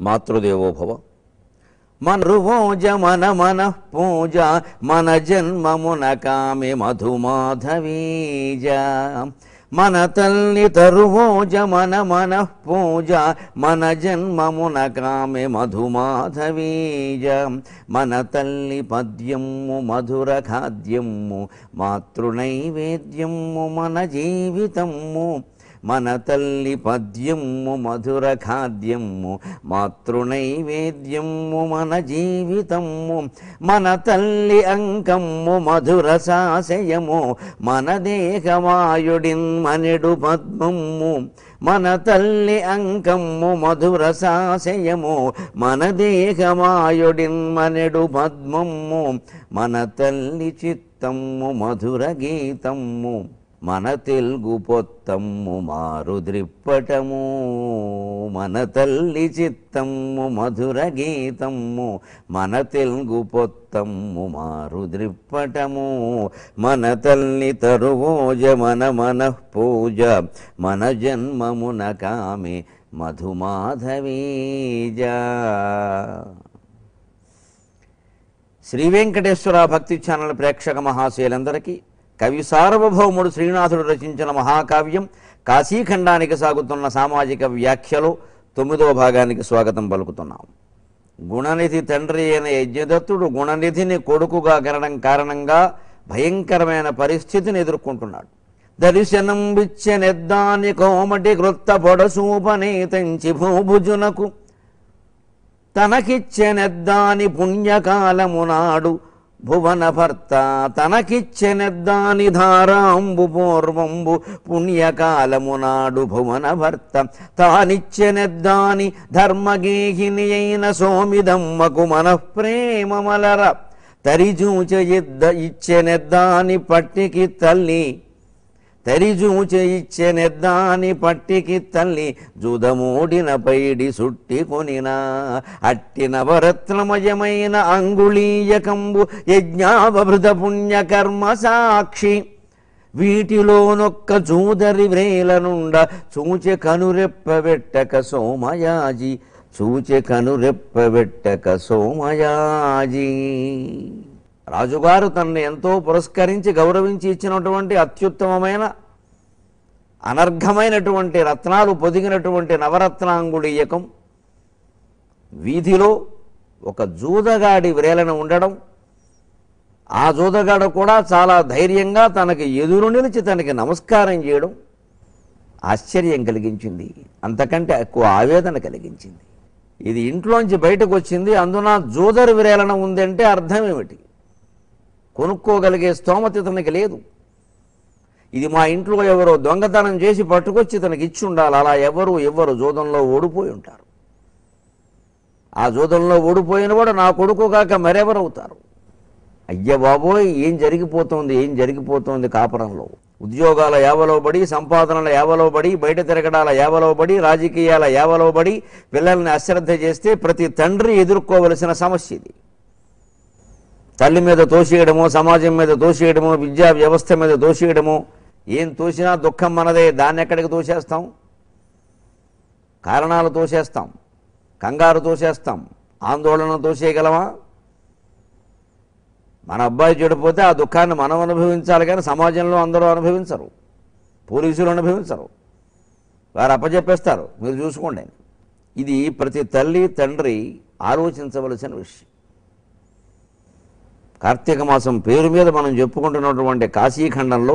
మాతృదేవోభవ. మనరువోజ మన మన పూజ మన జన్మమున కామె మధుమాధవీజ. మన తల్లి తరువోజ మన మన పూజ మన జన్మమున కామె మధుమాధవీజ. మన తల్లి పద్యము మధుర ఖాద్యము మాతృనైవేద్యము మన జీవితము. మన తల్లి పద్యము మధుర ఖాద్యము మాతృనైవేద్యము మన జీవితము. మన తల్లి అంకము మధుర సాశయము మన దేహమాయుడిన్ మనిడు పద్మము. మన తల్లి అంకము మధుర సాశయము మన దేహమాయుడిన్ మనిడు పద్మము. మన తల్లి చిత్తము మధుర గీతము మన తెలుగు పొత్తము మారుద్రిప్పటము. మన తల్లి చిత్తము మధుర గీతము మన తెలుగు పొత్తము మారుద్రిప్పటము. మన తల్లి తరువోజ మన మన పూజ మన జన్మమున కామె మధుమాధవీజ. శ్రీ వెంకటేశ్వర భక్తి ఛానల్ ప్రేక్షక మహాశయులందరికీ కవి సార్వభౌముడు శ్రీనాథుడు రచించిన మహాకావ్యం కాశీఖండానికి సాగుతున్న సామాజిక వ్యాఖ్యలో 9వ భాగానికి స్వాగతం పలుకుతున్నాం. గుణనిధి తండ్రి అయిన యజ్ఞదత్తుడు గుణనిధిని కొడుకుగా కనడం కారణంగా భయంకరమైన పరిస్థితిని ఎదుర్కొంటున్నాడు. దర్శనం విచ్చెనెద్దాని కోమటి కృత్త పొడసూపనేతంచి భూభుజునకు తనకిచ్చెనెద్దాని పుణ్యకాలమునాడు భువన భర్త. తనకిచ్చెనెద్దాని ధారాంబు పూర్వంబు పుణ్యకాలమునాడు భువన భర్త. తానిచ్చెనెద్దాని ధర్మగేహిని అయిన సోమిదమ్మకు మనఃప్రేమమలర. తరిజూచ ఇచ్చెనెద్దాని పట్టికి తల్లి. తరిజూచ ఇచ్చెనెద్దాని పట్టికి తల్లి. జుదమూడిన పైడి సుట్టి కొనినా అట్టి నవరత్నమయమైన అంగుళీయకంబు యజ్ఞావభృత పుణ్యకర్మ సాక్షి. వీటిలోనొక్క చూదరి వ్రేలనుండ చూచె కనురెప్పబెట్టక సోమయాజి. చూచె కనురెప్పబెట్టక సోమయాజి. రాజుగారు తనని ఎంతో పురస్కరించి గౌరవించి ఇచ్చినటువంటి అత్యుత్తమమైన అనర్ఘమైనటువంటి రత్నాలు పొదిగినటువంటి నవరత్నాంగుళీయకం వీధిలో ఒక జూదగాడి వ్రేలన ఉండడం, ఆ జూదగాడు కూడా చాలా ధైర్యంగా తనకి ఎదురు నిలిచి తనకి నమస్కారం చేయడం ఆశ్చర్యం కలిగించింది. అంతకంటే ఎక్కువ ఆవేదన కలిగించింది. ఇది ఇంట్లోంచి బయటకు వచ్చింది, అందున జూదరి వ్రేలన ఉందంటే అర్థం ఏమిటి? కొనుక్కోగలిగే స్తోమత ఇతనికి లేదు. ఇది మా ఇంట్లో ఎవరో దొంగతనం చేసి పట్టుకొచ్చి తనకి ఇచ్చి ఉండాలి. అలా ఎవరు జూదంలో ఓడిపోయి ఉంటారు. ఆ జూదంలో ఓడిపోయిన వాడు నా కొడుకు కాక మరెవరవుతారు? అయ్య బాబోయ్, ఏం జరిగిపోతుంది కాపురంలో. ఉద్యోగాల యావలో పడి, సంపాదనల యావలో పడి, బయట తిరగడాల యావలో పడి, రాజకీయాల యావలో పడి పిల్లల్ని అశ్రద్ధ చేస్తే ప్రతి తండ్రి ఎదుర్కోవలసిన సమస్య ఇది. తల్లి మీద తోసేయడమో, సమాజం మీద తోసేయడమో, విద్యా వ్యవస్థ మీద తోసేయడమో. ఏం తోసినా దుఃఖం మనదే. దాన్ని ఎక్కడికి తోసేస్తాం? కారణాలు తోసేస్తాం, కంగారు తోసేస్తాం, ఆందోళన తోసేయగలమా? మన అబ్బాయి చెడిపోతే ఆ దుఃఖాన్ని మనం అనుభవించాలి కానీ సమాజంలో అందరూ అనుభవించరు, పోలీసులు అనుభవించరు, వారు అప్పచెప్పేస్తారు, మీరు చూసుకోండి. ఇది ప్రతి తల్లి తండ్రి ఆలోచించవలసిన విషయం. కార్తీక మాసం పేరు మీద మనం చెప్పుకుంటున్నటువంటి కాశీఖండంలో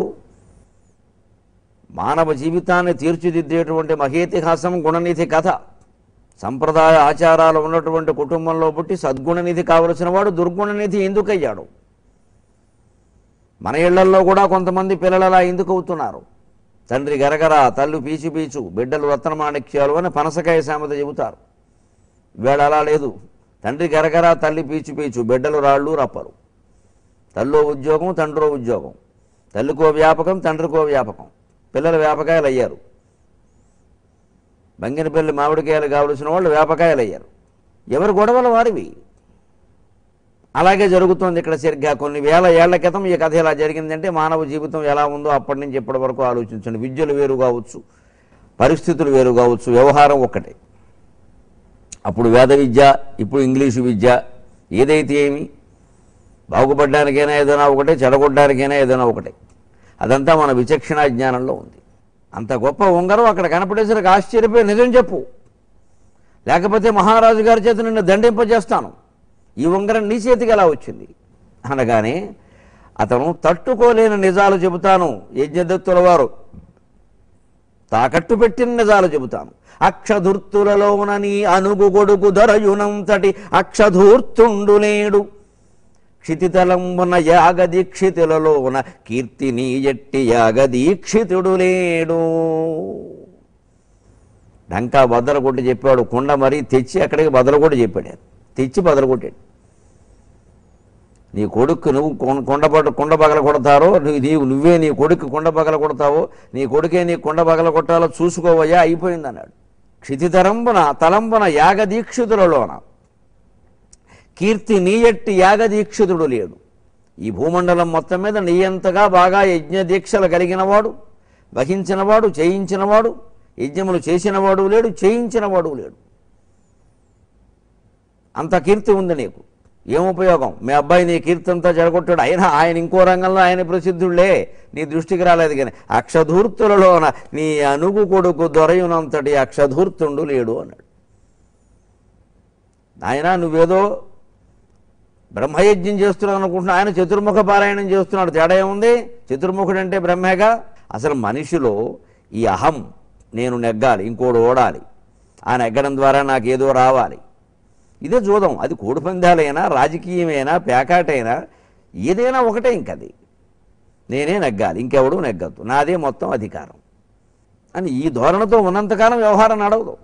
మానవ జీవితాన్ని తీర్చిదిద్దేటువంటి మహేతిహాసం గుణనిధి కథ. సంప్రదాయ ఆచారాలు ఉన్నటువంటి కుటుంబంలో పుట్టి సద్గుణనిధి కావలసిన వాడు దుర్గుణనిధి ఎందుకయ్యాడు? మన ఇళ్లల్లో కూడా కొంతమంది పిల్లలు అలా ఎందుకు అవుతున్నారు? తండ్రి గరగర, తల్లి పీచు పీచు, బిడ్డలు రత్నమాణిక్యాలు అని పనసకాయ సామెత చెబుతారు. వేళ అలా లేదు. తండ్రి గరగర, తల్లి పీచు పీచు, బిడ్డలు రాళ్ళు రప్పలు. తల్లో ఉద్యోగం, తండ్రిలో ఉద్యోగం. తల్లికో వ్యాపకం, తండ్రికో వ్యాపకం. పిల్లలు వ్యాపకాయలు అయ్యారు. బంగినపల్లి మామిడికాయలు కావలసిన వాళ్ళు వ్యాపకాయలు అయ్యారు. ఎవరి గొడవలు వారివి. అలాగే జరుగుతోంది ఇక్కడ. సరిగ్గా కొన్ని వేల ఏళ్ల క్రితం ఈ కథ ఎలా జరిగిందంటే మానవ జీవితం ఎలా ఉందో అప్పటి నుంచి ఇప్పటి వరకు ఆలోచించండి. విద్యలు వేరు కావచ్చు, పరిస్థితులు వేరు కావచ్చు, వ్యవహారం ఒక్కటే. అప్పుడు వేద విద్య, ఇప్పుడు ఇంగ్లీషు విద్య, ఏదైతే ఏమి బాగుపడడానికైనా ఏదైనా ఒకటే, చెడగొట్టడానికైనా ఏదైనా ఒకటే. అదంతా మన విచక్షణ జ్ఞానంలో ఉంది. అంత గొప్ప ఉంగరం అక్కడ కనపడేసరికి ఆశ్చర్యపోయి నిజం చెప్పు, లేకపోతే మహారాజు గారి చేత నిన్ను దండింపజేస్తాను, ఈ ఉంగరం నీ చేతికి ఎలా వచ్చింది అనగానే అతను తట్టుకోలేని నిజాలు చెబుతాను, యజ్ఞదత్తుల వారు తాకట్టు పెట్టిన నిజాలు చెబుతాను. అక్షధూర్తులలోన నీ అనుగు కొడుకు దొరయునంతటి అక్షధూర్తుండు లేడు, క్షితితలంబున యాగదీక్షితులలోన కీర్తి నీ ఎట్టి యాగదీక్షితుడు లేడు. డంకా బద్దలకొట్టి చెప్పాడు. కుండ మరీ తెచ్చి అక్కడికి బద్దలకొట్టి చెప్పాడు. తెచ్చి బద్దలకొట్టాడు. నీ కొడుకు నువ్వు కుండ పగల కొడతారో, నువ్వే నీ కొడుకు కుండ పగల కొడతావో, నీ కొడుకే నీ కుండ పగల కొట్టాలో చూసుకోవయ్యా, అయిపోయింది అన్నాడు. క్షితితరంబున తలంబున యాగదీక్షితులలోన కీర్తి నీయట్టి యాగదీక్షితుడు లేడు. ఈ భూమండలం మొత్తం మీద నీయంతగా బాగా యజ్ఞ దీక్షలు కలిగినవాడు, వహించినవాడు, చేయించినవాడు, యజ్ఞములు చేసినవాడు లేడు, చేయించినవాడు లేడు. అంత కీర్తి ఉంది నీకు, ఏం ఉపయోగం? మీ అబ్బాయి నీ కీర్తి అంతా జరగొట్టాడు, ఆయన ఇంకో రంగంలో ఆయన ప్రసిద్ధుళ్లే, నీ దృష్టికి రాలేదు. కానీ అక్షధూర్తులలోన నీ అనుగు కొడుకు దొరయునంతటి అక్షధూర్తుండు లేడు అన్నాడు. ఆయన నువ్వేదో బ్రహ్మయజ్ఞం చేస్తున్నావు అనుకుంటున్నా, ఆయన చతుర్ముఖ పారాయణం చేస్తున్నాడు. తేడా ఏముంది? చతుర్ముఖుడు అంటే బ్రహ్మేగా. అసలు మనిషిలో ఈ అహం, నేను నెగ్గాలి, ఇంకోడు ఓడాలి, ఆ నెగ్గడం ద్వారా నాకేదో రావాలి, ఇదే జూదం. అది కోడిపందాలైనా, రాజకీయమైనా, పేకాటైనా, ఏదైనా ఒకటే. ఇంకది నేనే నెగ్గాలి, ఇంకెవడూ నెగ్గద్దు, నాదే మొత్తం అధికారం అని ఈ ధోరణితో ఉన్నంతకాలం వ్యవహారం నడవదు.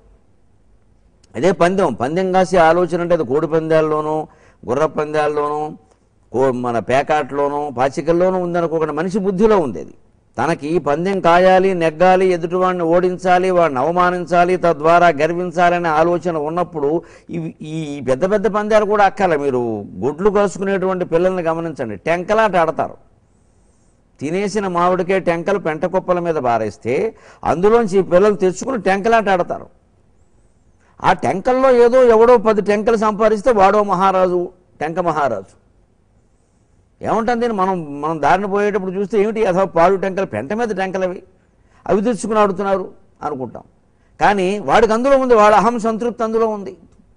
అదే పందెం కాసి ఆలోచన అంటే అది కోడిపందాల్లోనూ, గుర్ర పందాల్లోనూ, మన పేకాట్లోనూ, పాచికల్లోనూ ఉందనుకోకుండా మనిషి బుద్ధిలో ఉంది. అది తనకి పందెం కాయాలి, నెగ్గాలి, ఎదుటివాడిని ఓడించాలి, వాడిని అవమానించాలి, తద్వారా గర్వించాలనే ఆలోచన ఉన్నప్పుడు ఈ పెద్ద పెద్ద పందాలు కూడా అక్కర్లే. మీరు గుడ్లు కాసుకునేటువంటి పిల్లల్ని గమనించండి, టెంకలాట ఆడతారు. తినేసిన మామిడికే టెంకలు పెంట కుప్పల మీద బారేస్తే అందులోంచి ఈ పిల్లలు తెచ్చుకుని టెంకలాట ఆడతారు. ఆ టెంకల్లో ఏదో ఎవడో 10 టెంకలు సంపాదిస్తే వాడో మహారాజు, టెంక మహారాజు. ఏమంటుంది? మనం దారిని పోయేటప్పుడు చూస్తే ఏమిటి అథవా పాడు టెంకలు, పెంట మీద టెంకలవి, అవి తెచ్చుకుని ఆడుతున్నారు అనుకుంటాం. కానీ వాడికి అందులో ఉంది, వాడు అహం సంతృప్తి అందులో ఉంది.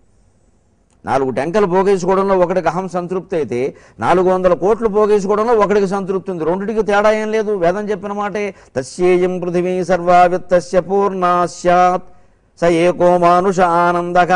4 టెంకలు పోగేసుకోవడంలో ఒకటికి అహం సంతృప్తి అయితే 400 కోట్లు పోగేసుకోవడంలో ఒకటికి సంతృప్తి ఉంది. రెండిటికి తేడా ఏం లేదు. వేదం చెప్పిన మాటే, తస్యేయం పృథివీ సర్వా విత్తస్య పూర్ణా స్యాత్ స ఏకో మానుష ఆనందః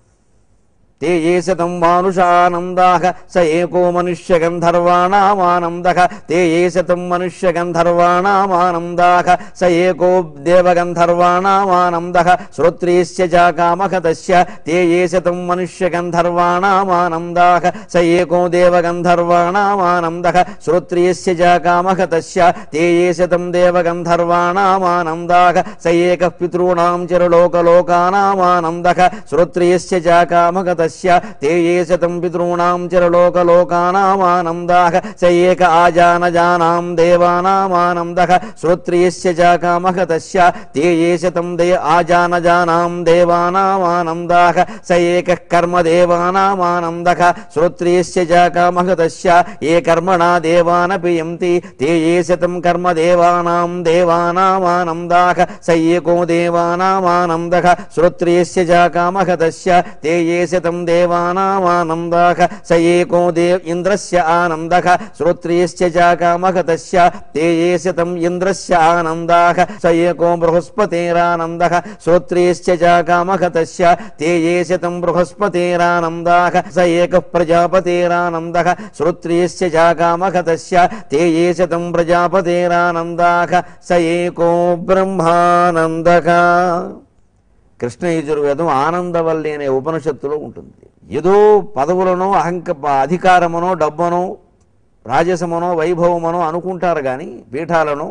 ते ये शतं मानुषानन्दाः स एको मनुष्यगन्धर्वाणामानन्दः ते ये शतं मनुष्यगन्धर्वाणामानन्दाः स एको देवगन्धर्वाणामानन्दः श्रोत्रियस्य च कामः तस्य ते ये शतं मनुष्यगन्धर्वाणामानन्दाः स एको देवगन्धर्वाणामानन्दः श्रोत्रियस्य च कामः तस्य ते ये शतं देवगन्धर्वाणामानन्दाः स एकः पितॄणां चिरलोकलोकानामानन्दः श्रोत्रियस्य च कामः ते ये शतं पितॄणां चिरलोकलोकानामानन्दाः स एक आजानजानां देवानामानन्दः श्रोत्रियस्य च कामः तस्य ते ये शतं आजानजानां देवानामानन्दाः स एकः कर्मदेवानामानन्दः श्रोत्रियस्य च कामः तस्य ये कर्मणा देवानपि यन्ति ते ये शतं कर्मदेवानां देवानामानन्दाः स एको देवानामानन्दः श्रोत्रियस्य च कामः तस्य ते ये शतं देवानामानन्दाः स एको इन्द्रस्य आनन्दः श्रोत्रियस्य च कामः तस्य ते ये शतं इन्द्रस्य आनन्दाः स एको बृहस्पतेरानन्दः श्रोत्रियस्य च कामः तस्य ते ये शतं बृहस्पतेरानन्दाः स एकः प्रजापतेरानन्दः श्रोत्रियस्य च कामः तस्य ते ये शतं प्रजापतेरानन्दाः स एको ब्रह्मानन्दः. కృష్ణ యజుర్వేదం ఆనందవల్లి అనే ఉపనిషత్తులో ఉంటుంది. ఏదో పదవులనో అధికారమనో డబ్బనో రాజసమనో వైభవమనో అనుకుంటారు కానీ పీఠాలను.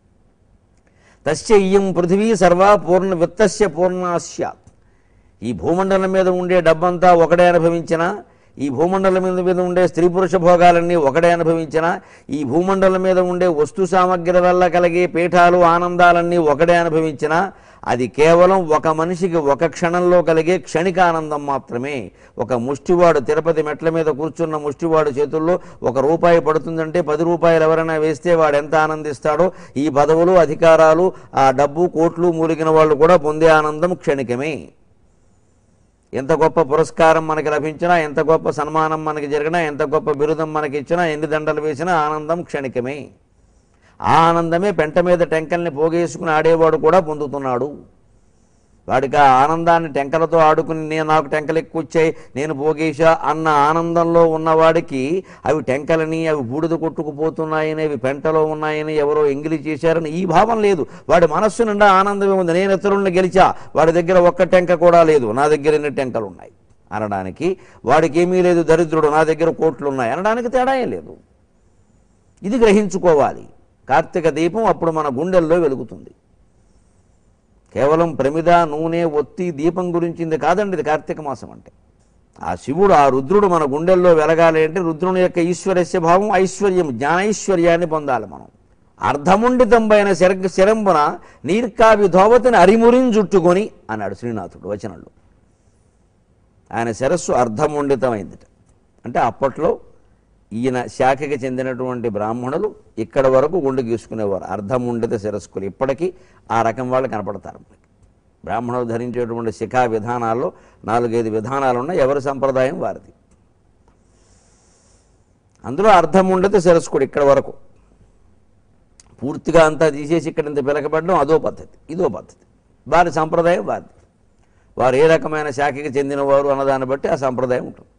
తస్య ఇయం పృథివీ సర్వా పూర్ణ విత్తస్య పూర్ణా స్యాత్. ఈ భూమండలం మీద ఉండే డబ్బంతా ఒకడే అనుభవించినా, ఈ భూమండలం మీద ఉండే స్త్రీ పురుష భోగాలన్నీ ఒకడే అనుభవించినా, ఈ భూమండలం మీద ఉండే వస్తు సామగ్రి వల్ల కలిగే పీఠాలు ఆనందాలన్నీ ఒకడే అనుభవించినా, అది కేవలం ఒక మనిషికి ఒక క్షణంలో కలిగే క్షణిక ఆనందం మాత్రమే. ఒక ముష్టివాడు తిరుపతి మెట్ల మీద కూర్చున్న ముష్టివాడు చేతుల్లో ₹1 పడుతుందంటే 10 రూపాయలు ఎవరైనా వేస్తే వాడు ఎంత ఆనందిస్తాడో, ఈ పదవులు అధికారాలు ఆ డబ్బు కోట్లు మూలిగిన వాళ్ళు కూడా పొందే ఆనందం క్షణికమే. ఎంత గొప్ప పురస్కారం మనకి లభించినా, ఎంత గొప్ప సన్మానం మనకి జరిగినా, ఎంత గొప్ప బిరుదం మనకి ఇచ్చినా, ఎన్ని దండలు వేసినా ఆనందం క్షణికమే. ఆ ఆనందమే పెంట మీద టెంకల్ని పోగేసుకుని ఆడేవాడు కూడా పొందుతున్నాడు. వాడికి ఆ ఆనందాన్ని టెంకలతో ఆడుకుని నాకు టెంకలు ఎక్కువ వచ్చాయి, నేను పోగేశా అన్న ఆనందంలో ఉన్నవాడికి అవి టెంకలని, అవి బూడిద కొట్టుకుపోతున్నాయని, అవి పెంటలో ఉన్నాయని, ఎవరో ఎంగిలి చేశారని ఈ భావం లేదు. వాడి మనస్సు నిండా ఆనందమే ఉంది. నేను ఇతరులను గెలిచా, వాడి దగ్గర ఒక్క టెంక కూడా లేదు, నా దగ్గర ఎన్ని టెంకలు ఉన్నాయి అనడానికి, వాడికి ఏమీ లేదు దరిద్రుడు, నా దగ్గర కోట్లు ఉన్నాయి అనడానికి తేడా ఏం లేదు. ఇది గ్రహించుకోవాలి. కార్తీక దీపం అప్పుడు మన గుండెల్లో వెలుగుతుంది. కేవలం ప్రమిద, నూనె, ఒత్తి, దీపం గురించింది కాదండి ఇది కార్తీక మాసం అంటే. ఆ శివుడు, ఆ రుద్రుడు మన గుండెల్లో వెలగాలి అంటే రుద్రుని యొక్క ఈశ్వరస్య భావం ఐశ్వర్యం, జ్ఞానైశ్వర్యాన్ని పొందాలి మనం. అర్ధముండితంపైన శిరంబున నీర్కావి ధోవతిని అరిమురింజుట్టుకొని అన్నాడు శ్రీనాథుడు వచనంలో. ఆయన శిరస్సు అర్ధముండితమైందిట. అంటే అప్పట్లో ఈయన శాఖకి చెందినటువంటి బ్రాహ్మణులు ఇక్కడ వరకు గుండు గీసుకునేవారు, అర్ధముండిత శిరస్కులు. ఇప్పటికీ ఆ రకం వాళ్ళు కనపడతారు మనకి. బ్రాహ్మణులు ధరించేటువంటి శిఖా విధానాల్లో 4-5 విధానాలు ఉన్నాయి, ఎవరి సంప్రదాయం వారిది. అందులో అర్ధముండిత శిరస్కుడు ఇక్కడ వరకు, పూర్తిగా అంతా తీసేసి ఇక్కడ ఇంత పిలకబడడం అదో పద్ధతి, ఇదో పద్ధతి. వారి సంప్రదాయం వారిది. వారు ఏ రకమైన శాఖకి చెందినవారు అన్నదాన్ని బట్టి ఆ సంప్రదాయం ఉంటుంది.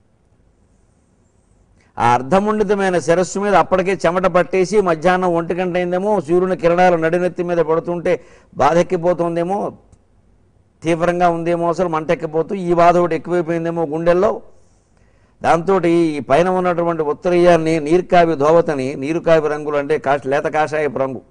ఆ అర్ధముండితమైన శిరస్సు మీద అప్పటికే చెమట పట్టేసి మధ్యాహ్నం 1 గంట అయిందేమో, సూర్యుని కిరణాలు నడినెత్తి మీద పడుతుంటే బాధెక్కిపోతుందేమో, తీవ్రంగా ఉందేమో, అసలు మంటెక్కిపోతూ ఈ బాధ ఒకటి ఎక్కువైపోయిందేమో గుండెల్లో. దాంతో ఈ పైన ఉన్నటువంటి ఉత్తరీయాన్ని నీర్కావి ధోవతని, నీరుకావి రంగులు అంటే లేత కాషాయపు రంగు,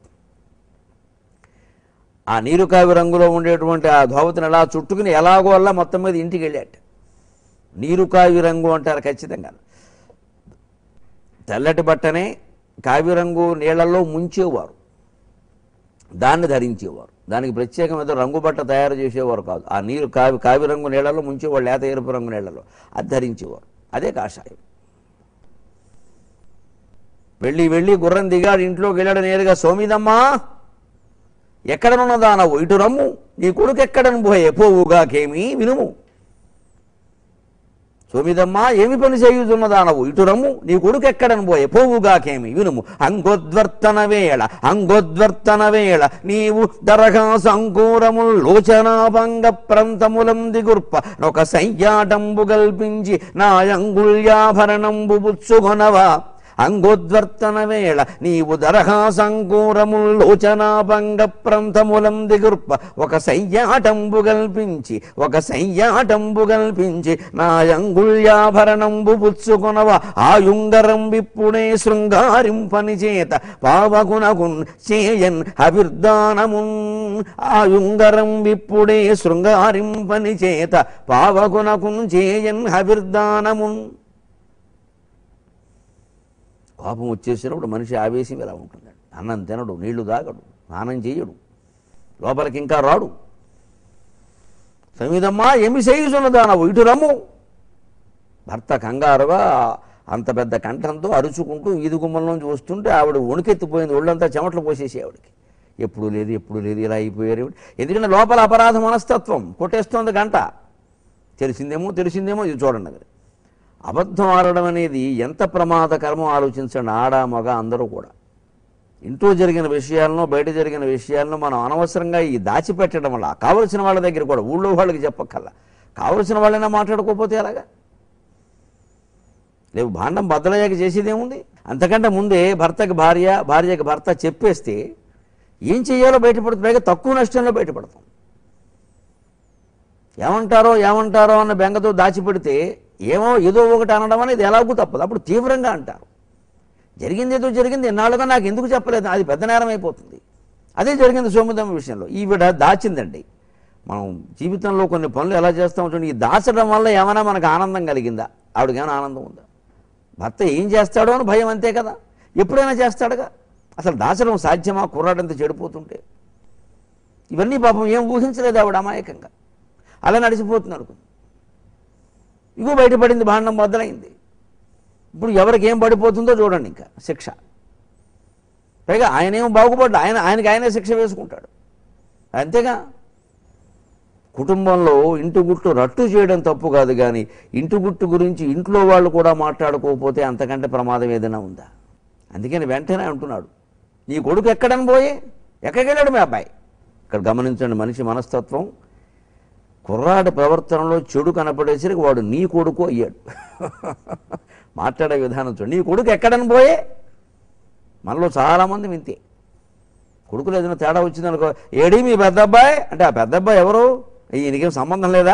ఆ నీరుకావి రంగులో ఉండేటువంటి ఆ ధోవతిని అలా చుట్టుకుని ఎలాగో అలా మొత్తం మీద ఇంటికి వెళ్ళాట. నీరుకావి రంగు అంటారు ఖచ్చితంగా. తెల్లటి బట్టనే కావిరంగు నీళ్లలో ముంచేవారు, దాన్ని ధరించేవారు. దానికి ప్రత్యేకమైన రంగు బట్ట తయారు చేసేవారు కాదు. ఆ నీరు కావిరంగు నీళ్లలో ముంచేవాళ్ళు, లేత ఎరుపు రంగు నీళ్లలో అది ధరించేవారు. అదే కాషాయం. వెళ్ళి గుర్రం దిగాడు, ఇంట్లోకి వెళ్ళాడు నేరుగా. సోమిదమ్మా ఎక్కడనున్నదానవు ఇటు రమ్ము, నీ కొడుకు ఎక్కడను పోయే పోవుగాకేమి వినుము. సోమిదమ్మా ఏమి పని చేయుతున్నదానవు ఇటు రమ్ము, నీ కొడుకు ఎక్కడను పోయే పోవుగాకేమి వినుము. అంగోద్వర్తన వేళ నీవు దరఖాసు అంకూరముల్ లోచనాభంగ ప్రాంతములం దిగుర్ప ఒక సయ్యాటంబు కల్పించి నా అంగుళ్యాభరణంబు పుచ్చుకొనవా. అంగోద్వర్తన వేళ నీవు దరహాసంకూరముల్ లోచనాభంగ ప్రాంతములం దిగుర్ప ఒక సయ్యాటంబు కల్పించి నా అంగుళ్యాభరణంబు పుచ్చుకొనవ. ఆయుంగరం విప్పుడే శృంగారింపని చేత పావకునకున్ చేయన్ అభిర్దానమున్. ఆయుంగరం విప్పుడే శృంగారింపని చేత పావకునకున్ చేయన్ అభిర్దానమున్. కోపం వచ్చేసినప్పుడు మనిషి ఆవేశం ఎలా ఉంటుందండి. అన్నం తినడు, నీళ్లు తాగడు, స్నానం చేయడు, లోపలికి ఇంకా రాడు. సమిదమ్మా ఏమి చేయుచున్నదానవు ఇటు రమ్ము. భర్త కంగారుగా అంత పెద్ద కంఠంతో అరుచుకుంటూ వీధి గుమ్మంలోంచి వస్తుంటే ఆవిడ వణుకెత్తిపోయింది, ఒళ్ళంతా చెమటలు పోసేసి ఆవిడకి. ఎప్పుడు లేదు ఇలా అయిపోయారు. ఎందుకంటే లోపల అపరాధ మనస్తత్వం కొట్టేస్తోంది గంట. తెలిసిందేమో ఇది చూడండి. అబద్ధం ఆడడం అనేది ఎంత ప్రమాదకరమో ఆలోచించండి. ఆడ మగ అందరూ కూడా ఇంట్లో జరిగిన విషయాలను, బయట జరిగిన విషయాలను మనం అనవసరంగా ఈ దాచిపెట్టడం వల్ల కావలసిన వాళ్ళ దగ్గర కూడా, ఊళ్ళో వాళ్ళకి చెప్పక్కల్లా, కావలసిన వాళ్ళైనా మాట్లాడుకోకపోతే ఎలాగా. లేవు భాండం బద్దలయ్యాక చేసేదేముంది. అంతకంటే ముందే భర్తకి భార్యకి భర్త చెప్పేస్తే ఏం చెయ్యాలో బయటపడుతుంది. పైగా తక్కువ నష్టంలో బయటపడతాం. ఏమంటారో అన్న బెంగతో దాచిపెడితే ఏదో ఒకటి అనడం అనేది ఎలాగూ తప్పదు. అప్పుడు తీవ్రంగా అంటారు. జరిగింది ఎన్నాళ్ళుగా నాకు ఎందుకు చెప్పలేదు, అది పెద్ద నేరం అయిపోతుంది. అదే జరిగింది సోముదమ్మ విషయంలో. ఈవిడ దాచిందండి. మనం జీవితంలో కొన్ని పనులు ఎలా చేస్తాం చూడండి, ఈ దాచడం వల్ల ఏమైనా మనకు ఆనందం కలిగిందా? ఆవిడకేమైనా ఆనందం ఉందా? భర్త ఏం చేస్తాడో అని భయం, అంతే కదా. ఎప్పుడైనా చేస్తాడుగా. అసలు దాచడం సాధ్యమా కుర్రాడంతా చెడిపోతుంటే? ఇవన్నీ పాపం ఏం ఊహించలేదు ఆవిడ అమాయకంగా, అలా నడిచిపోతుంది అనుకుంది. ఇగో బయటపడింది, భాండం మొదలైంది. ఇప్పుడు ఎవరికి ఏం పడిపోతుందో చూడండి, ఇంకా శిక్ష. పైగా ఆయనేమో బాగుపడ్డా, ఆయనకే శిక్ష వేసుకుంటాడు, అంతేగా. కుటుంబంలో ఇంటి గుట్టు రట్టు చేయడం తప్పు కాదు, కానీ ఇంటి గుట్టు గురించి ఇంట్లో వాళ్ళు కూడా మాట్లాడుకోకపోతే అంతకంటే ప్రమాదం ఏదైనా ఉందా? అందుకని వెంటనే అంటున్నాడు, నీ కొడుకు ఎక్కడని పోయే, ఎక్కడికి వెళ్ళాడు మీ అబ్బాయి? ఇక్కడ గమనించండి, మనిషి మనస్తత్వం. కుర్రాడి ప్రవర్తనలో చెడు కనపడేసరికి వాడు నీ కొడుకు అయ్యాడు. మాట్లాడే విధానం చూడు, నీ కొడుకు ఎక్కడని పోయే. మనలో చాలామంది వింతే. కొడుకులు ఏదైనా తేడా వచ్చిందనుకో, ఏడీ మీ పెద్ద అబ్బాయి అంటే, ఆ పెద్ద అబ్బాయి ఎవరు, ఈయనకేం సంబంధం లేదా?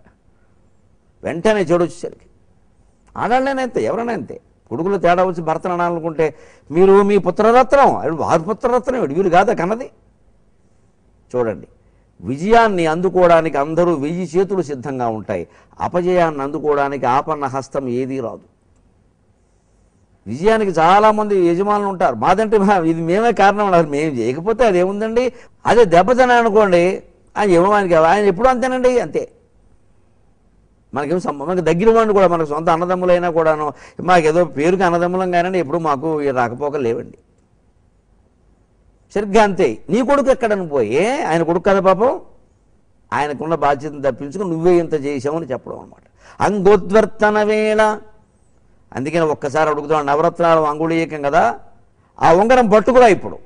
వెంటనే చెడు వచ్చేసరికి. ఆడాళ్ళైనా అంతే, ఎవరైనా అంతే. కొడుకులు తేడా వచ్చి భర్తను అనాలనుకుంటే, మీరు మీ పుత్రరత్నం, వారి పుత్రరత్నం వీరు కాదా కన్నది? చూడండి, విజయాన్ని అందుకోవడానికి అందరూ 1000 చేతులు సిద్ధంగా ఉంటాయి, అపజయాన్ని అందుకోవడానికి ఆపన్న హస్తం ఏదీ రాదు. విజయానికి చాలామంది యజమానులు ఉంటారు, మాదంటే ఇది మేమే కారణం అన్నారు, మేము చేయకపోతే అదేముందండి. అదే దెబ్బతిన అనుకోండి, ఆయన యజమానికి ఆయన ఎప్పుడు అంతేనండి, అంతే. మనకేం మనకి దగ్గర వాడిని కూడా, మనకు సొంత అన్నదమ్ములైనా కూడాను, మాకేదో పేరుకి అన్నదమ్ములం కానండి, ఎప్పుడు మాకు రాకపోకలు లేవండి. సరిగ్గా అంతే. నీ కొడుకు ఎక్కడని పోయే, ఆయన కొడుకు కదా పాపం, ఆయనకున్న బాధ్యతను తప్పించుకుని నువ్వే ఇంత చేసావని చెప్పడం అనమాట. అంగోద్వర్తన వేళ. అందుకని ఒక్కసారి అడుగుతున్నాడు, నవరత్నాలు అంగుళీయకం కదా, ఆ ఉంగరం పట్టుకురా. ఇప్పుడు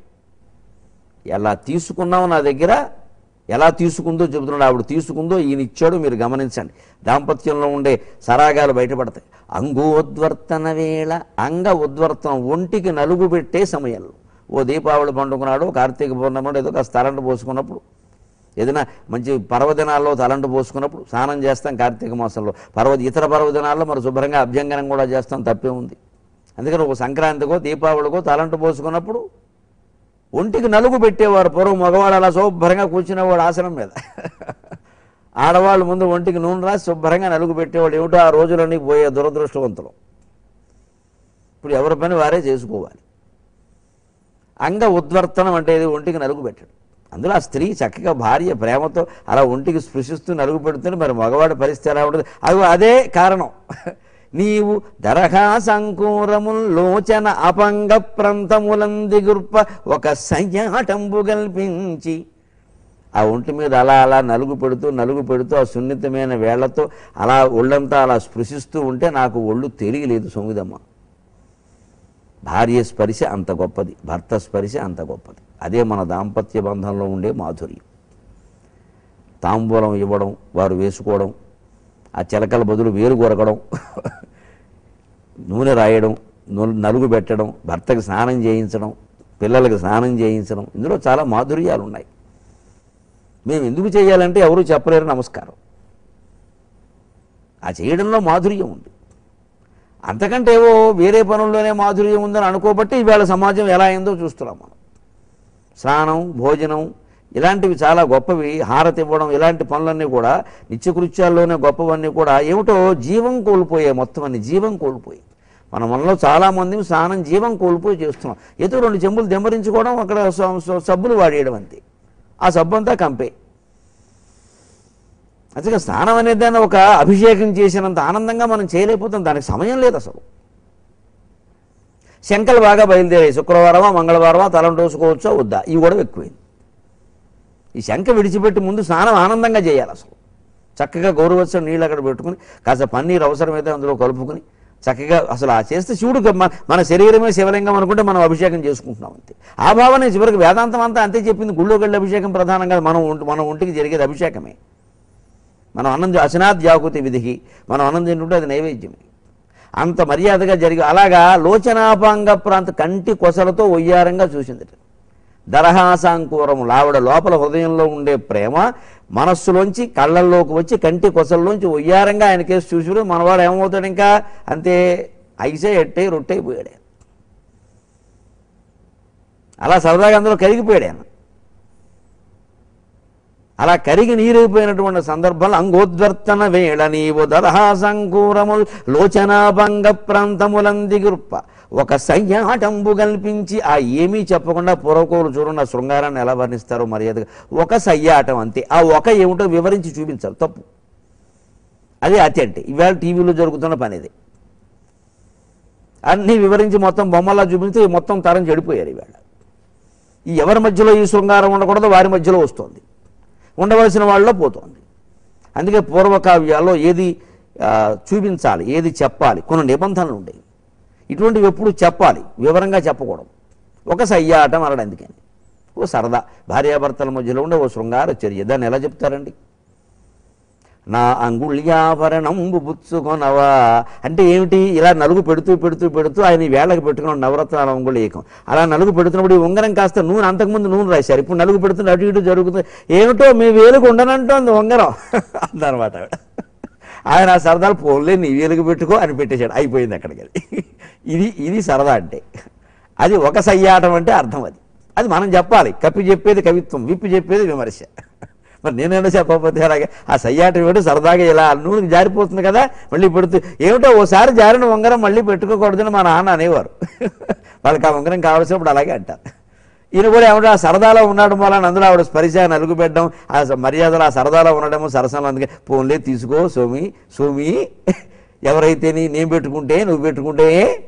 ఎలా తీసుకున్నావు నా దగ్గర, ఎలా తీసుకుందో చెబుతున్నాడు. ఆవిడ తీసుకుందో ఈయన ఇచ్చాడు, మీరు గమనించండి. దాంపత్యంలో ఉండే సరాగాలు బయటపడతాయి. అంగోద్వర్తన వేళ. అంగ ఉద్వర్తనం, ఒంటికి నలుగు పెట్టే సమయంలో. ఓ దీపావళి పండుకున్నాడు, కార్తీక పౌర్ణమి ఏదో కాస్త తలంటు పోసుకున్నప్పుడు, ఏదైనా మంచి పర్వదినాల్లో తలంటు పోసుకున్నప్పుడు స్నానం చేస్తాం. కార్తీక మాసంలో ఇతర పర్వదినాల్లో మరి శుభ్రంగా అభ్యంగనం కూడా చేస్తాం, తప్పే ఉంది. అందుకని ఒక సంక్రాంతికో దీపావళికో తలంటు పోసుకున్నప్పుడు ఒంటికి నలుగు పెట్టేవారు పూర్వం. మగవాడు అలా శుభ్రంగా కూర్చునేవాడు ఆసనం మీద, ఆడవాళ్ళు ముందు ఒంటికి నూనె రాసి శుభ్రంగా నలుగు పెట్టేవాడు. ఏమిటో ఆ రోజులన్నీ పోయే దురదృష్టవంతులు. ఇప్పుడు ఎవరి పని వారే చేసుకోవాలి. అంగ ఉద్వర్తనం అంటే ఇది ఒంటికి నలుగు పెట్టడం. అందులో ఆ స్త్రీ చక్కగా భార్య ప్రేమతో అలా ఒంటికి స్పృశిస్తూ నలుగు పెడుతుంది. మరి మగవాడి పరిస్థితి ఎలా ఉంటుంది? అదే కారణం. నీవు దరహా సంకూరముల్ లోచన అపంగ ప్రాంతములందిగుర్ప ఒక సంయాటంబు కల్పించి, ఆ ఒంటి మీద అలా అలా నలుగు పెడుతూ ఆ సున్నితమైన వేళ్లతో అలా ఒళ్ళంతా అలా స్పృశిస్తూ ఉంటే నాకు ఒళ్ళు తెలియలేదు సొమ్మిదమ్మ. భార్య స్పర్శ అంత గొప్పది, భర్త స్పర్శ అంత గొప్పది. అదే మన దాంపత్య బంధంలో ఉండే మాధుర్యం. తాంబూలం ఇవ్వడం, వారు వేసుకోవడం, ఆ చిలకల బదులు వేరు కొరకడం, నూనె రాయడం, నలుగు పెట్టడం, భర్తకి స్నానం చేయించడం, పిల్లలకి స్నానం చేయించడం, ఇందులో చాలా మాధుర్యాలు ఉన్నాయి. మేము ఎందుకు చేయాలంటే ఎవరు చెప్పలేరు, నమస్కారం. ఆ చేయడంలో మాధుర్యం ఉంది. అంతకంటే ఏవో వేరే పనుల్లోనే మాధుర్యం ఉందని అనుకోబట్టి ఈవేళ సమాజం ఎలా అయిందో చూస్తున్నాం మనం. స్నానం, భోజనం ఇలాంటివి చాలా గొప్పవి. హారతి ఇవ్వడం, ఇలాంటి పనులన్నీ కూడా నిత్యకృత్యాల్లోనే గొప్పవన్నీ కూడా ఏమిటో జీవం కోల్పోయాయి. మొత్తం అన్ని జీవం కోల్పోయి మనలో చాలామంది స్నానం జీవం కోల్పోయి చేస్తున్నాం. ఏదో 2 చెంబులు దెమ్మరించుకోవడం, అక్కడ సబ్బులు వాడేయడం, అంతే. ఆ సబ్బు అంతా కంపే. అసలు స్నానం అనేది దాన్ని ఒక అభిషేకం చేసినంత ఆనందంగా మనం చేయలేకపోతాం. దానికి సమయం లేదు అసలు. శంకలు బాగా బయలుదేరాయి. శుక్రవారమా మంగళవారమా తలంటు పోసుకోవచ్చా వద్దా, ఇవి కూడా ఎక్కువైంది. ఈ శంక విడిచిపెట్టి ముందు స్నానం ఆనందంగా చేయాలి. అసలు చక్కగా గౌరవచ్చని నీళ్ళు అక్కడ పెట్టుకుని కాస్త పన్నీరు అవసరమైతే అందులో కలుపుకుని చక్కగా అసలు ఆ చేస్తే శివుడు మన శరీరమే శివలింగం అనుకుంటే మనం అభిషేకం చేసుకుంటున్నాం, అంతే. ఆ భావన చివరికి వేదాంతం అంతా అంతే చెప్పింది. గుళ్ళోకి వెళ్ళి అభిషేకం ప్రధానంగా మన ఒంటికి జరిగేది అభిషేకమే. మనం అన్నం అసనాద్యాకుతి విధికి మనం అన్నం తింటుంటే అది నైవేద్యమే. అంత మర్యాదగా జరిగి అలాగా లోచనాపాంగ ప్రాంత కంటి కొసలతో ఒయ్యారంగా చూసింది. దరహాసాంకూరము, ఆవిడ లోపల హృదయంలో ఉండే ప్రేమ మనస్సులోంచి కళ్ళల్లోకి వచ్చి కంటి కొసల్లోంచి ఒయ్యారంగా ఆయన కేసు చూసి మనవాడు ఏమవుతాడు, ఇంకా అంతే ఐసే ఎట్టే రొట్టయిపోయాడు. అలా సరదాగా అందులో కరిగిపోయాడు ఆయన. అలా కరిగి నీరైపోయినటువంటి సందర్భంలో అంగోద్వర్తన వేళ నీవు దరహాసంకూరముల్ లోచనాభంగ ప్రాంతములందిగుర్ప ఒక సయ్యాటంబు కల్పించి ఆ ఏమీ చెప్పకుండా పూర్వకోలు చూడన్న శృంగారాన్ని ఎలా వర్ణిస్తారో మర్యాదగా ఒక సయ్యాటం అంతే. ఆ ఒక ఏమిటో వివరించి చూపించాలి, తప్పు. అదే అతి అంటే ఇవాళ టీవీలో జరుగుతున్న పని ఇది. అన్నీ వివరించి మొత్తం బొమ్మలా చూపిస్తే మొత్తం తరం చెడిపోయారు. ఇవాళ ఈ ఎవరి మధ్యలో ఈ శృంగారం ఉండకూడదు, వారి మధ్యలో వస్తుంది, ఉండవలసిన వాళ్ళలో పోతుంది. అందుకే పూర్వకావ్యాల్లో ఏది చూపించాలి, ఏది చెప్పాలి, కొన్ని నిబంధనలు ఉండేవి. ఇటువంటివి ఎప్పుడు చెప్పాలి, వివరంగా చెప్పకూడదు. ఒక సయ్యాటం అనడం అందుకని. ఓ సరదా భార్యాభర్తల మధ్యలో ఉండే ఓ శృంగార చర్య, దాన్ని ఎలా చెప్తారండి? నా అంగుళ్యాభరణంబు బుచ్చుకొనవా అంటే ఏమిటి? ఇలా నలుగు పెడుతూ పెడుతూ పెడుతూ ఆయన వేళకు పెట్టుకున్న నవరత్నాల అంగుళీకం. అలా నలుగు పెడుతున్నప్పుడు ఈ ఉంగరం కాస్త నూనె, అంతకుముందు నూనె రాశారు, ఇప్పుడు నలుగు పెడుతున్న అటు ఇటు జరుగుతుంది. ఏమిటో మీ వేలుకు ఉండనంటోంది ఉంగరం అందనమాట. ఆయన ఆ సరదాలు పోన్లే నీ వేలుకు పెట్టుకో అని పెట్టేశాడు, అయిపోయింది అక్కడికి. ఇది సరదా అంటే. అది ఒక సయ్యాటం అంటే అర్థం. అది మనం చెప్పాలి. కప్పి చెప్పేది కవిత్వం, విప్పి చెప్పేది విమర్శ. మరి నేనైనా చెప్పకపోతే అలాగే ఆ సయ్యాటం ఏమిటో సరదాగా ఇలా నూనెకి జారిపోతుంది కదా, మళ్ళీ పెడుతూ ఏమిటో ఓసారి జారిన ఉంగరం మళ్ళీ పెట్టుకోకూడదని మా నాన్న అనేవారు. వాళ్ళకి ఆ ఉంగరం కావాల్సినప్పుడు అలాగే అంటారు. ఈయన కూడా ఏమంటే ఆ సరదాలో ఉండడం వల్ల అందులో ఆవిడ స్పరిశ నలుగు పెట్టడం, ఆ మర్యాదలు ఆ సరదాలో ఉండడము సరసంలో. అందుకే పోన్లే తీసుకో సోమి ఎవరైతే నేను పెట్టుకుంటే నువ్వు పెట్టుకుంటే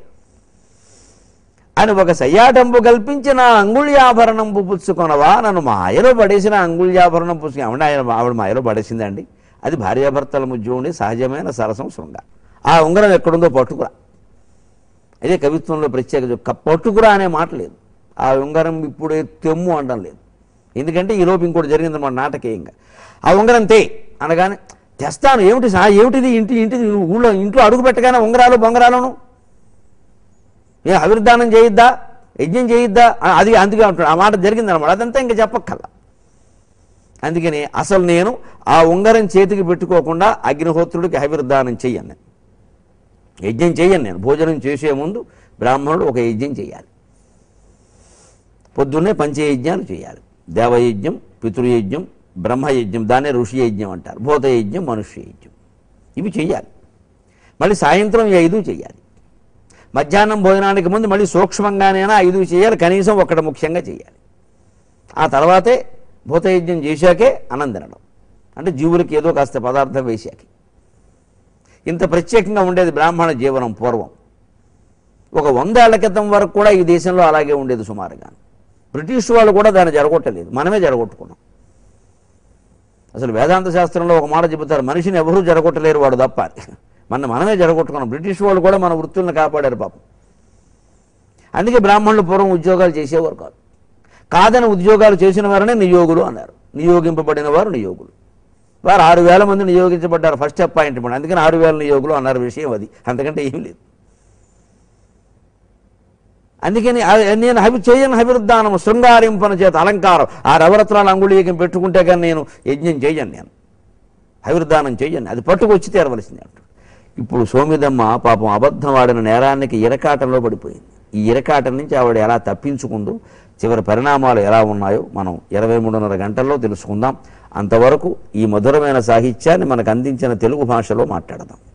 అని ఒక సయ్యాటంపు కల్పించిన అంగుళ్యాభరణంపు పుచ్చుకొనవా, నన్ను మాయలో పడేసిన అంగుళ్యాభరణం పుచ్చుకుని ఆవిడ మాయలో పడేసిందండి. అది భార్యాభర్తల మధ్య ఉండే సహజమైన సరసం శృంగారం. ఆ ఉంగరం ఎక్కడుందో పట్టుకురా. అదే కవిత్వంలో ప్రత్యేక పట్టుకురా అనే మాట లేదు. ఆ ఉంగరం ఇప్పుడు తెమ్ము అనడం లేదు. ఎందుకంటే ఈలోపు ఇంకోటి జరిగింది మన నాటకీయంగా. ఆ ఉంగరం తే అనగానే తెస్తాను, ఏమిటిది ఇంటిది ఊళ్ళో ఇంట్లో అడుగు పెట్టగానే ఉంగరాలు బొంగరాలను అభివృద్ధానం చేయిద్దా, యజ్ఞం చేయిద్దా, అది అందుకే అంటాడు. ఆ మాట జరిగిందనమాట. అదంతా ఇంకా చెప్పక్కల్లా. అందుకని అసలు నేను ఆ ఉంగరం చేతికి పెట్టుకోకుండా అగ్నిహోత్రుడికి అభివృద్ధానం చెయ్యను, నేను యజ్ఞం చెయ్యను. నేను భోజనం చేసే ముందు బ్రాహ్మణుడు ఒక యజ్ఞం చేయాలి. పొద్దున్నే పంచయజ్ఞాలు చేయాలి. దేవయజ్ఞం, పితృయజ్ఞం, బ్రహ్మయజ్ఞం, దాన్నే ఋషి యజ్ఞం అంటారు. భూతయజ్ఞం, మనుష్య యజ్ఞం, ఇవి చెయ్యాలి. మళ్ళీ సాయంత్రం ఈ 5 చేయాలి. మధ్యాహ్నం భోజనానికి ముందు మళ్ళీ సూక్ష్మంగానైనా 5 చేయాలి, కనీసం ఒకటి ముఖ్యంగా చేయాలి. ఆ తర్వాతే భూతయజ్ఞం చేశాకే అన్నం తినడం, అంటే జీవులకి ఏదో కాస్త పదార్థం వేశాకే. ఇంత ప్రత్యేకంగా ఉండేది బ్రాహ్మణ జీవనం పూర్వం. ఒక 100 ఏళ్ల క్రితం వరకు కూడా ఈ దేశంలో అలాగే ఉండేది సుమారుగా. బ్రిటిష్ వాళ్ళు కూడా దాన్ని జరగొట్టలేదు, మనమే జరగొట్టుకున్నాం. అసలు వేదాంత శాస్త్రంలో ఒక మాట చెబుతారు, మనిషిని ఎవరూ జరగొట్టలేరు వాడు తప్ప. మనమే జరగొట్టుకున్నాం. బ్రిటిష్ వాళ్ళు కూడా మన వృత్తులను కాపాడారు పాపం. అందుకే బ్రాహ్మణులు పూర్వం ఉద్యోగాలు చేసేవారు కాదు. కాదని ఉద్యోగాలు చేసిన వారనే నియోగులు అన్నారు. నియోగింపబడిన వారు నియోగులు. వారు 6000 మంది నియోగించబడ్డారు ఫస్ట్ అపాయింట్మెంట్. అందుకని 6000 నియోగులు అన్నారు. విషయం అది, అంతకంటే ఏం లేదు. అందుకని నేను చేయను అభివృద్ధానం శృంగారింపన చేత అలంకారం. ఆ నవరత్నాలు అంగుళీకం పెట్టుకుంటే కానీ నేను యజ్ఞం చేయను, నేను అభివృద్ధానం చేయను. అది పట్టుకొచ్చి తీరవలసింది అంటాడు. ఇప్పుడు సోమిదమ్మ పాపం అబద్ధం ఆడిన నేరానికి ఇరకాటంలో పడిపోయింది. ఈ ఇరకాటం నుంచి ఆవిడ ఎలా తప్పించుకుందో, చివరి పరిణామాలు ఎలా ఉన్నాయో మనం 23:30 గంటల్లో తెలుసుకుందాం. అంతవరకు ఈ మధురమైన సాహిత్యాన్ని మనకు అందించిన తెలుగు భాషలో మాట్లాడదాం.